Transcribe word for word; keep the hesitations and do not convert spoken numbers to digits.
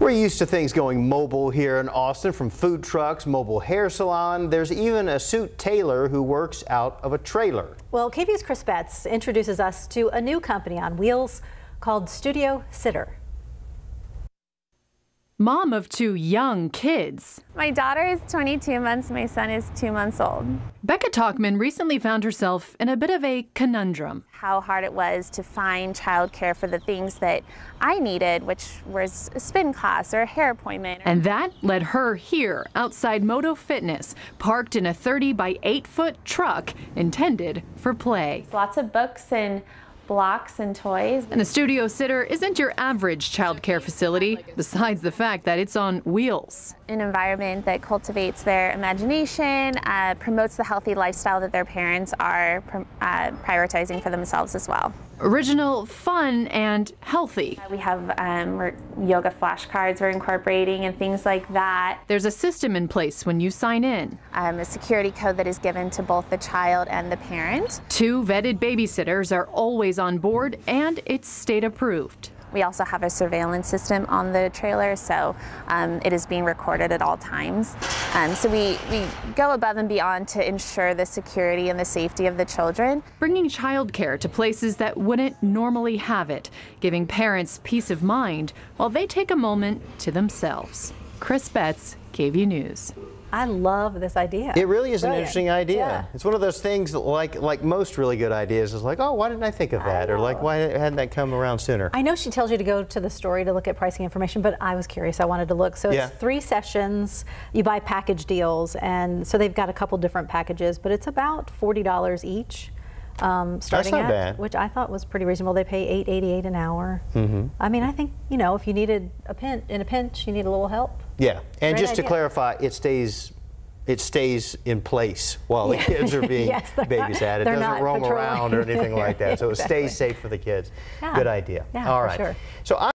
We're used to things going mobile here in Austin, from food trucks, mobile hair salon. There's even a suit tailor who works out of a trailer. Well, K V's Chris Betts introduces us to a new company on wheels called Studio Sitter. Mom of two young kids. My daughter is twenty-two months, my son is two months old. Becca Talkman recently found herself in a bit of a conundrum. How hard it was to find childcare for the things that I needed, which was a spin class or a hair appointment. And that led her here outside Moto Fitness, parked in a thirty by eight foot truck intended for play. Lots of books and blocks and toys. And the Studio Sitter isn't your average child care facility, besides the fact that it's on wheels. An environment that cultivates their imagination, uh, promotes the healthy lifestyle that their parents are uh, prioritizing for themselves as well. Original, fun, and healthy. We have um, yoga flashcards we're incorporating and things like that. There's a system in place when you sign in. Um, a security code that is given to both the child and the parent. Two vetted babysitters are always on board, and it's state approved. We also have a surveillance system on the trailer, so um, it is being recorded at all times. Um, so we, we go above and beyond to ensure the security and the safety of the children. Bringing childcare to places that wouldn't normally have it, giving parents peace of mind while they take a moment to themselves. Chris Betts, K V News. I love this idea. It really is Brilliant. an interesting idea. Yeah. It's one of those things that, like like most really good ideas, is like, oh, why didn't I think of that? Or like, why hadn't that come around sooner? I know she tells you to go to the story to look at pricing information, but I was curious. I wanted to look. So Yeah. it's three sessions. You buy package deals, and so they've got a couple different packages, but it's about forty dollars each. Um, starting That's not at, bad. which I thought was pretty reasonable. They pay eight eighty-eight an hour. Mm-hmm. I mean, I think, you know, if you needed a pin in a pinch, you need a little help. Yeah, and Great just to idea. clarify, it stays it stays in place while Yeah. the kids are being Yes, they're not- babysat. It they're doesn't not roam patrolling. around or anything like that. So Exactly. it stays safe for the kids. Yeah. Good idea. Yeah, All for right. sure. So I